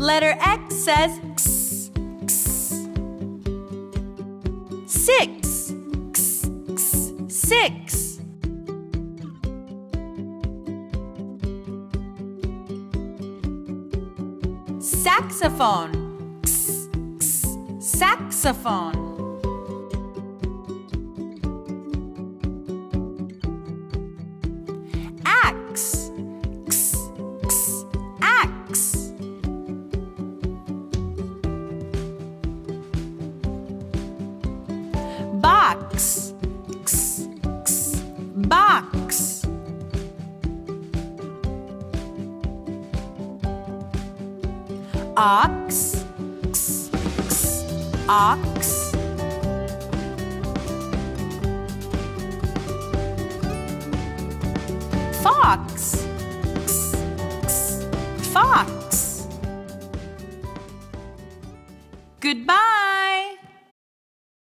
Letter X says x, x. 6, x, x, 6. Saxophone, x, x, saxophone. Axe, x, x, axe. Box, x, x, box. Ox, x, x, ox. Fox, x, x, fox. Goodbye.